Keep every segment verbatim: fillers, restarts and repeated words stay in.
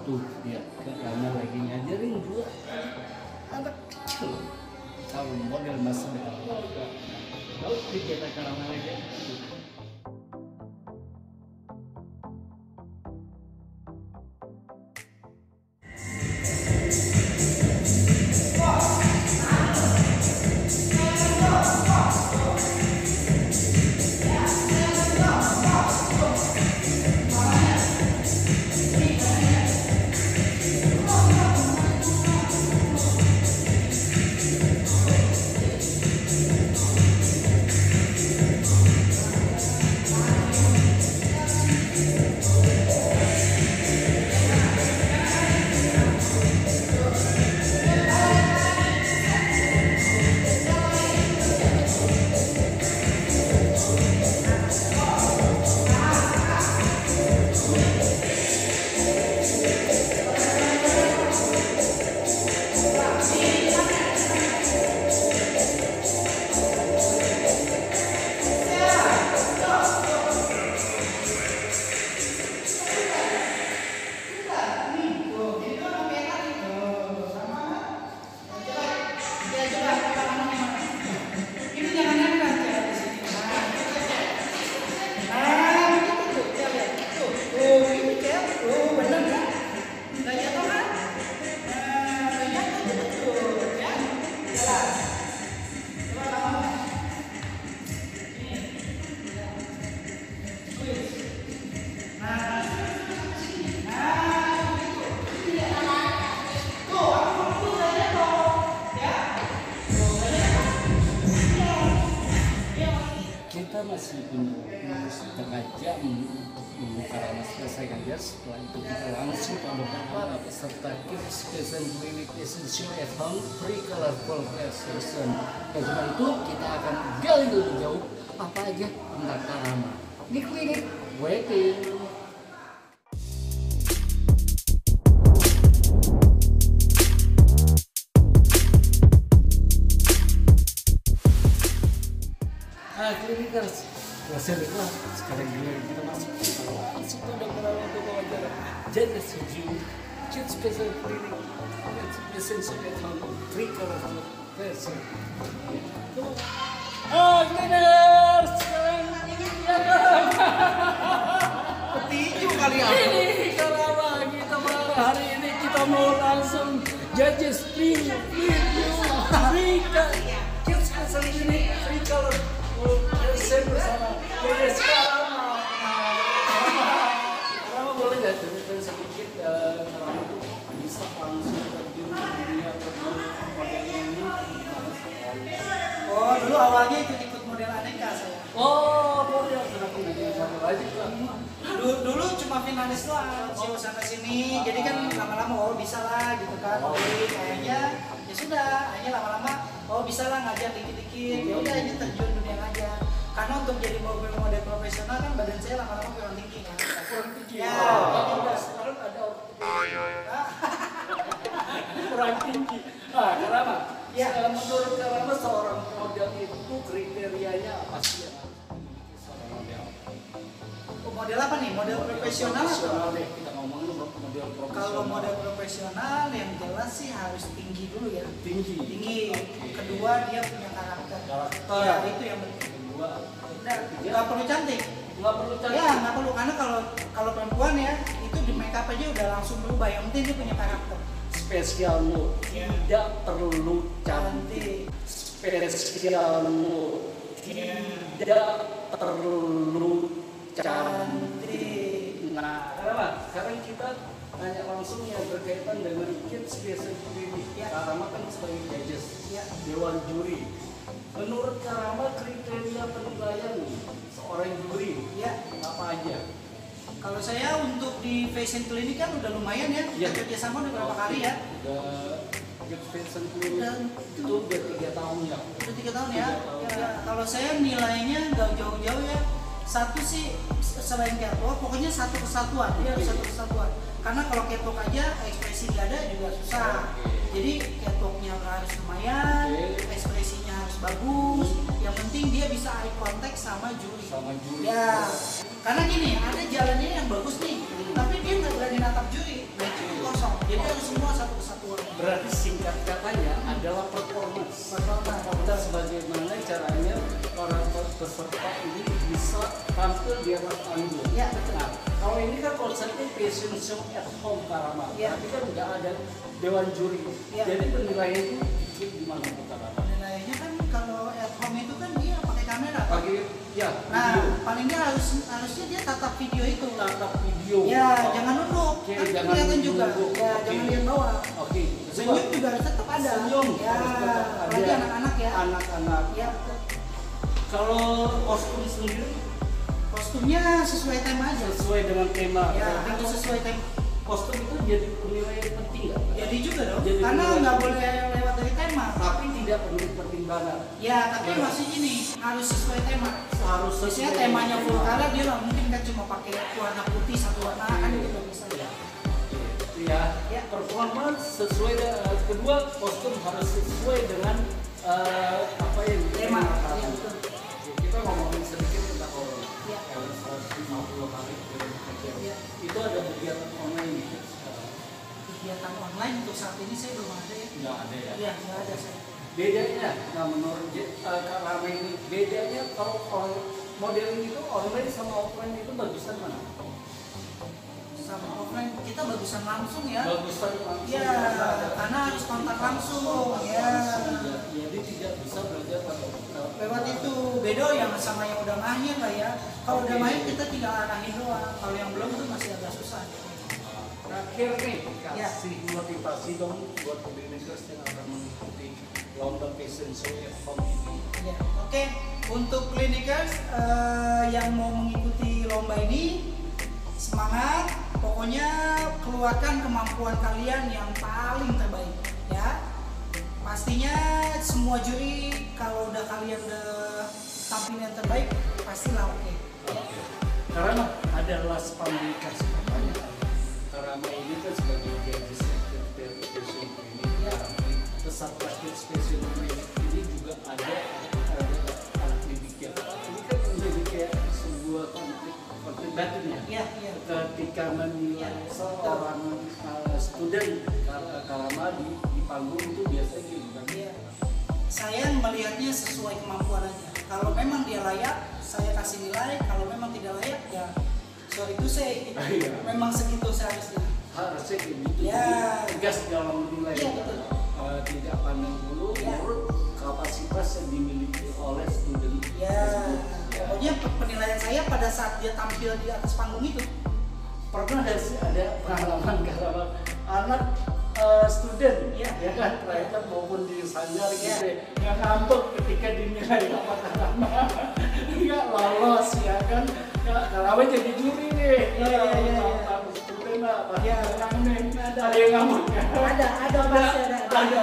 tuh dia karena lagi ngajarin dua anak kecil kalau model masa depan lalu kita karena aja. Kita masih punya setengah jam untuk karena selesaikan jas. Setelah itu kita langsung pada para peserta Kids Fashion Clinic Essential at Home Free Colorful Fashion. Dan setelah itu kita akan gali lebih jauh apa aja tentang Karama di klinik wedding. Nah, klinikers, selesai lah. Sekarang gila kita masuk langsung ke dokter untuk wawancara. Jadi setuju, Kids Fashion Clinic, Kids Fashion at Home, Free Colorful Fashion. Oh, klinikers, sekarang ini ya Karama. Petinju kali ya. Ini Karama kita malam hari ini kita mau langsung judges free, free, free, Kids Fashion Clinic, Free Colorful. Saya bersama Jadi Karama. Karama boleh nggak cerita sedikit Karama tuh bisa langsung terjun ke dunia model ini? Oh, dulu awalnya ikut-ikut model aneka saya. Oh, model kenapa nggak model aja kan? Dulu, dulu cuma finalis doang, show sana sini. Jadi kan lama-lama oh bisa lah gitu kan. Jadi kayaknya ya sudah, akhirnya lama-lama oh bisa lah ngajar dikit-dikit. Ya udah ini terjun dunia ngajar. Karena untuk jadi model model profesional kan badan saya lama-lama kurang tinggi kan. Kurang tinggi. Ya, Oh, udah. sekarang ada kurang tinggi. Ah, Karama. Ya. Eh, menurut Karama seorang model itu kriterianya apa sih yang harus dimiliki seorang model? Oh, model apa nih? Model profesional Profesional atau? deh, kita ngomongin model profesional. Kalau model profesional yang jelas sih harus tinggi dulu ya. tinggi. Tinggi. Kedua dia punya karakter. Karakter. Ya, itu yang penting. Kedua, Nggak, nggak perlu cantik. nggak perlu cantik. Ya nggak perlu karena kalau kalau perempuan ya itu di make up aja udah langsung berubah. Yang penting dia punya karakter. Spesialmu tidak perlu cantik. Spesialmu tidak perlu cantik. Nah, Karama, sekarang kita tanya langsung yang berkaitan dengan Kids Fashion Clinic. Karama kan sebagai judges, Ya. dewan juri. Menurut Karama kriteria penilaian seorang juri Ya. apa aja? Kalau saya untuk di fashion clinic kan udah lumayan ya. Iya. Kita kerjasama udah berapa kali ya? Udah Kids Fashion Clinic Dan itu udah tiga tahun ya. Udah tiga tahun ya. Tiga tahun. Ya, kalau saya nilainya nggak jauh-jauh ya. Satu sih selain catwalk, pokoknya satu kesatuan. Dia harus satu kesatuan. Karena kalau catwalk aja ekspresi nggak ada juga susah. Jadi catwalknya harus lumayan, ekspresinya harus bagus. Yang penting dia bisa eye contact sama juri. Sama juri. Ya, karena gini, ada jalannya yang bagus nih, tapi dia nggak berani natap juri. Nah, itu Jadi harus semua satu kesatuan. Berarti singkat katanya adalah performance. Performance. Kita sebagaimana caranya orang peserta ini bisa tampil di atas panggung. Ya, betul. Nah, kalau ini kan konsepnya passion show at home Karama. Ya. Tapi kan nggak ada dewan juri. Ya. Jadi penilaian itu gimana tuh Karama? Penilaiannya kan kalau at home itu kan dia pakai kamera. Pakai ya Nah, video. paling dia harus harusnya dia tatap video itu. Tatap video. Ya, Oh. jangan nunduk. Oke, Kan jangan kelihatan juga. nunduk. Ya, Oke. jangan lihat bawah. Oke. Senyum juga harus tetap ada. Senyum Ya, harus tetap ada. apalagi anak-anak ya. Anak-anak. Ya, betul. Kalau kostum sendiri Kostumnya sesuai tema aja. sesuai dengan tema. Ya, Berarti harus sesuai tema. kostum itu jadi penilaian penting nggak? Jadi juga dong. Jadi Karena juga. nggak boleh lewat dari tema. Tapi tidak perlu pertimbangan. Ya, tapi Ya. masih gini, harus sesuai tema. Harus sesuai Biasanya dengan temanya full tema. color, dia nggak mungkin kan cuma pakai warna putih satu warna kan itu nggak bisa ya. Ya, Ya. performance sesuai dengan kedua kostum harus sesuai dengan eh, apa yang kita Tema. makan. Ya, betul. Oke, kita ngomongin sedikit tentang orang. Ya. Kalau seratus lima puluh hari film kerja. Ya. Itu ada kegiatan online nih. sekarang. Kegiatan online untuk saat ini saya belum ada ya. Nggak ada ya. Iya, nggak ada saya. Bedanya, nah menurut Je- eh, Kak Rama ini, bedanya kalau on- modeling itu online sama offline itu bagusan mana? Sama offline kita bagusan langsung ya. Bagusan langsung. Iya, karena ada- karena harus kontak langsung. Ya. Jadi tidak bisa belajar pada Lewat itu beda yang sama yang udah mahir lah ya. Kalau udah mahir kita tinggal arahin doang. Kalau yang belum itu masih agak susah. Terakhir nih, Ya. kasih motivasi dong buat klinikers yang akan mengikuti lomba fashion show at home ini. Ya, oke. Untuk klinikers eh, yang mau mengikuti lomba ini, semangat. Pokoknya keluarkan kemampuan kalian yang paling terbaik, ya. Pastinya semua juri kalau udah kalian udah tampil yang terbaik, pastilah oke. Karena ada last pamungkas pertanyaan. Karena ini kan sebagai legislative fashion clinic, Ya. peserta fashion clinic ini juga ada ada anak didiknya. Ini kan menjadi kayak sebuah konflik konflik batin ya. Iya, iya. Ketika menilai Ya, seorang uh, student Kar- Karama di, di panggung itu biasanya gitu kan. Iya. Saya melihatnya sesuai kemampuan aja. Kalau memang dia layak, saya kasih nilai. Kalau memang tidak layak, ya sorry to say, Iya. memang segitu seharusnya. Harusnya kayak gitu. Ya. Jadi tegas dalam menilai. Iya, betul. Uh, tidak pandang bulu Ya. menurut kapasitas yang dimiliki oleh student Ya, tersebut. Ya. pokoknya penilaian saya pada saat dia tampil di atas panggung itu. Pernah ada sih ada pengalaman Karama anak uh, student Ya. ya kan private maupun di sanggar Ya. gitu ya, yang ngambek ketika dinilai apa Karama nggak lolos ya kan. Karama jadi juri nih. Ya, ya, ya, ya. Tamu student apa Ya. ngamen Ada. ada yang ngambek ya. Ada, ada pasti ada. Ada,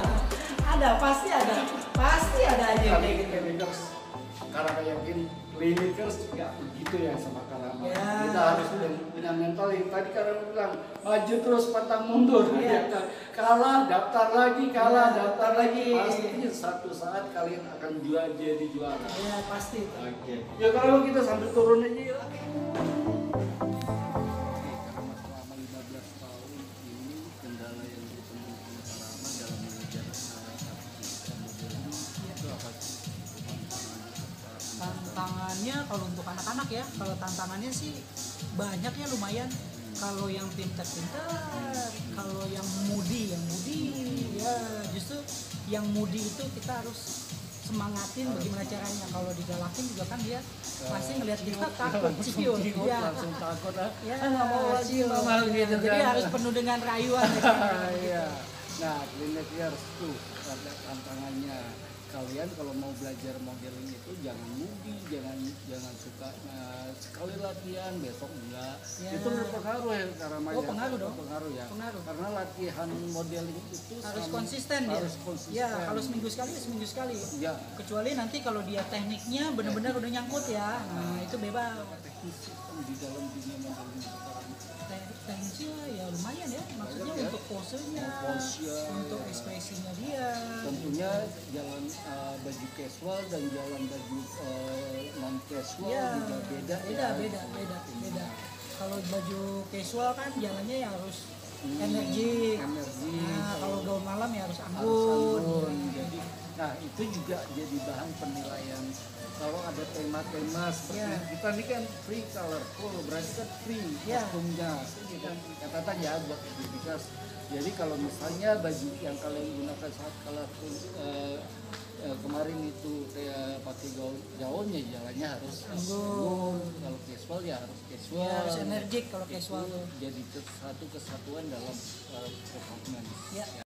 ada pasti ada, pasti ada aja yang kayak gitu. Klinikers, karena yakin klinikers juga begitu ya sama Karama. Ya. Kita harus punya mental yang tadi Karama bilang maju terus pantang mundur. Ya. Ya. Kalah daftar lagi, kalah Ya, daftar lagi. iya. Pasti satu saat kalian akan juara jadi juara. Ya pasti. Oke. Ya kalau kita sambil turun aja ya. Selama lima belas tahun ini kendala yang ditemui Karama dalam mengejar itu apa sih? Tantangannya kalau untuk anak-anak ya, kalau tantangannya sih banyak ya lumayan. Kalau yang pintar-pintar, kalau yang moody, yang moody ya justru yang moody itu kita harus semangatin bagaimana caranya. Kalau digalakin juga kan dia pasti ngelihat kita takut ciut. Ya. Langsung takut ah. Ya, Ah, nggak mau lagi ciut. mama gitu Jadi kan. harus penuh dengan rayuan. Iya. Nah, klinikers tuh ada tantangannya. Kalian kalau mau belajar modeling itu jangan moody, jangan jangan suka nah, sekali latihan besok enggak. Ya. Itu berpengaruh ya Karama Oh, ya. pengaruh dong. Pengaruh ya. Pengaruh. Karena latihan modeling itu Harus sama- konsisten dia. harus konsisten. Ya, kalau seminggu sekali ya seminggu sekali. Ya. Kecuali nanti kalau dia tekniknya benar-benar udah nyangkut ya, nah itu bebas. Teknis sistem di dalam dunia modeling sekarang. Te- Teknisnya ya lumayan ya, maksudnya Ya. untuk posenya, Pose-nya, untuk ya. ekspresinya dia. Tentunya jalan uh, baju casual dan jalan baju uh, non casual Ya, juga beda beda, ya. beda, beda, beda. Kalau baju casual kan jalannya ya harus energi. energi. Nah, kalau gaun malam ya harus harus anggun. anggun. Jadi, nah itu juga jadi bahan penilaian. Kalau ada tema-tema seperti Ya. kita ini kan free colorful, berarti kan free Ya. kostumnya. Ini kan catatan ya buat aktivitas. Jadi kalau misalnya baju yang kalian gunakan saat colorful eh, eh, kemarin itu kayak pakai gaun gaunnya jalannya harus anggun. Kalau casual ya harus casual. Ya, harus energik kalau Itu casual. jadi satu kesatuan dalam uh, performance. Ya.